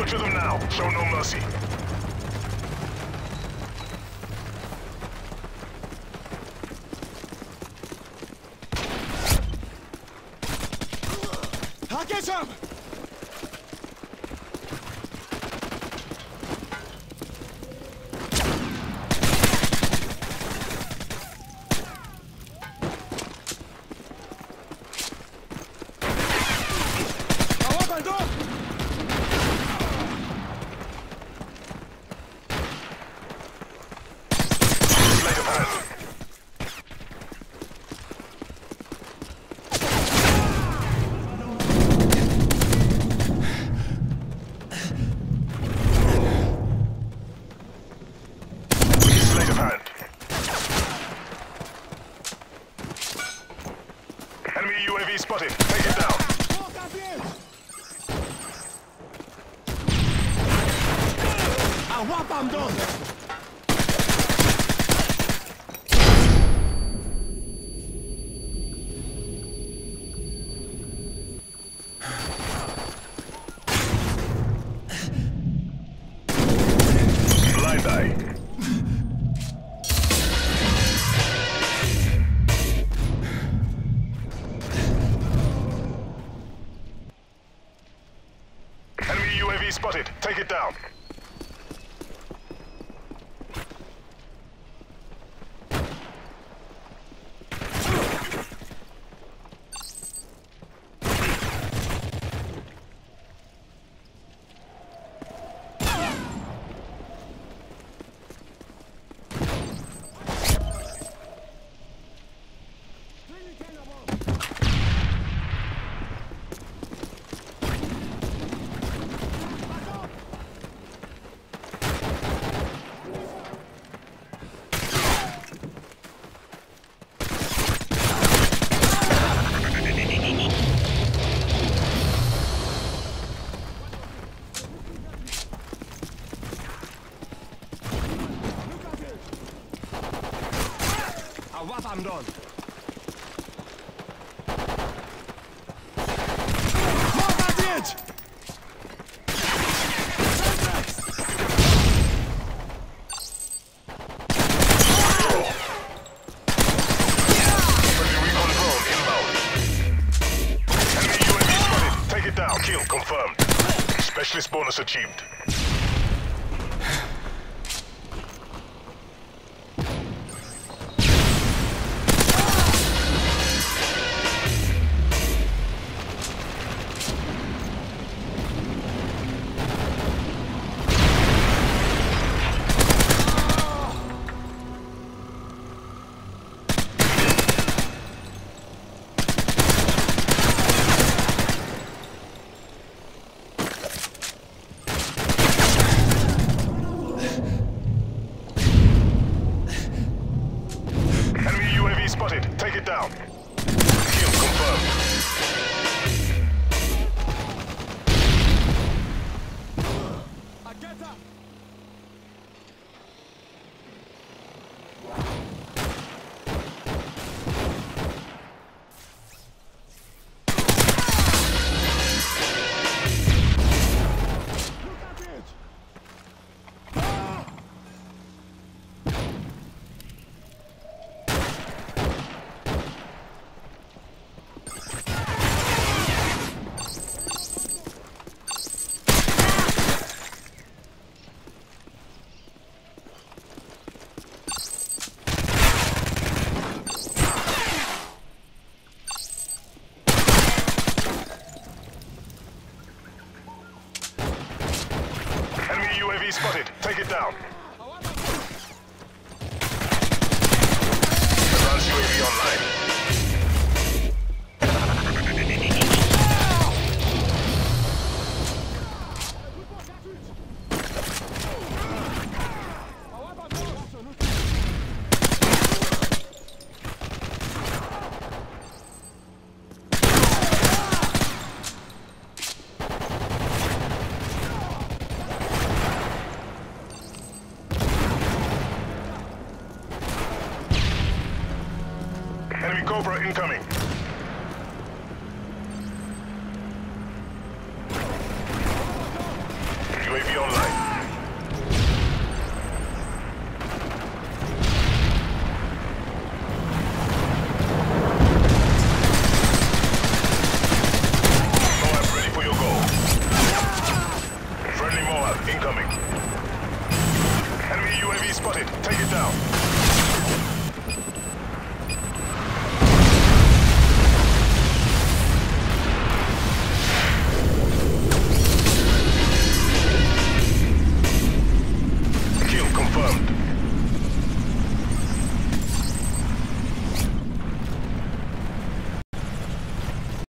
Capture them now. Show no mercy. I'll get some! Enemy UAV spotted. Take it down. MOAB, I'm done. Blind eye. Enemy UAV spotted. Take it down. MOAB, I'm done. MOAB at the edge! Friendly recon drone inbound. Enemy UAV spotted. Take it down. Kill confirmed. Specialist bonus achieved. Spotted. Take it down. Kill confirmed. I get up! UAV spotted. Take it down. Advanced UAV online. Enemy Cobra incoming.